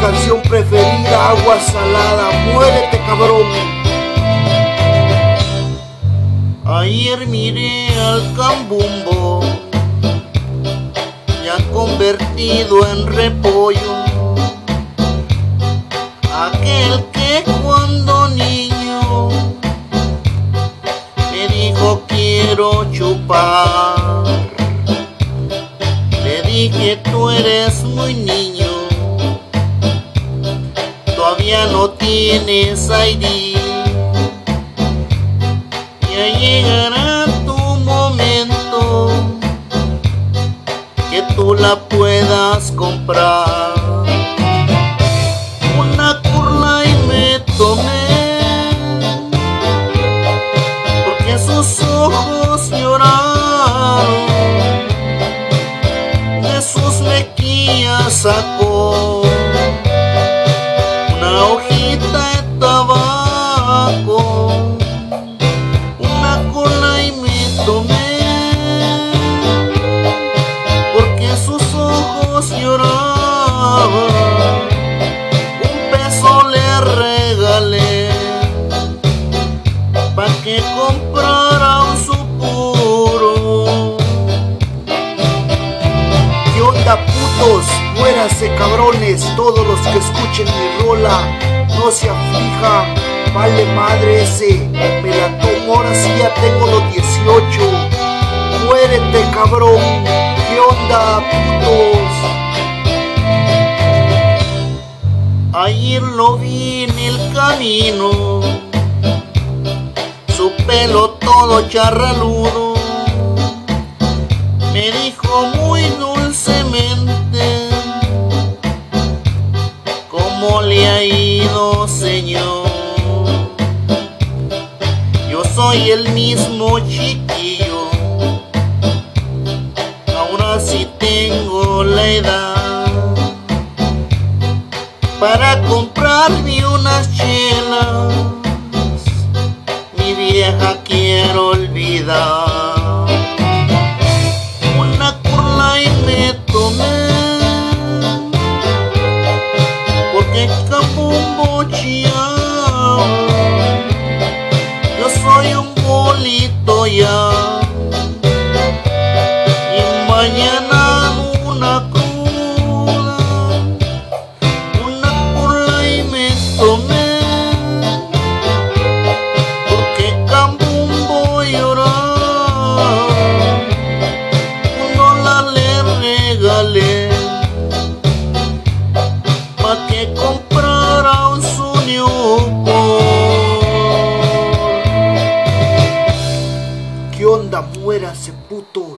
canción preferida, Agua Salada. Muérete, cabrón. Ayer miré al cambumbo, ya convertido en repollo, aquel que cuando niño me dijo quiero chupar. Le dije tú eres muy niño, todavía no tienes ID. Ya llegará tu momento que tú la puedas comprar. Una curla y me tomé, porque sus ojos lloraron, de sus mejillas sacó una hojita de tabaco. Lloraba, $1 le regalé pa' que comprara un su puro. ¿Qué onda, putos? Muéranse, cabrones. Todos los que escuchen mi rola, no se aflijan. Vale madre ese, me la tomo, ahora sí ya tengo los 18. Muérete, cabrón. ¿Qué onda, putos? Ayer lo vi en el camino, su pelo todo charraludo, me dijo muy dulcemente, ¿cómo le ha ido, señor? Yo soy el mismo chiquillo, ahora sí tengo la edad para comprarme unas chelas, mi vieja quiero olvidar. Una curla y me tomé, porque cambumbo chiaba, yo soy un bolito ya, y mañana una cruda, porque cambumbo llorar, $1 le regalé pa' que comprara un su Newport. ¿Qué onda? Muérase, putos.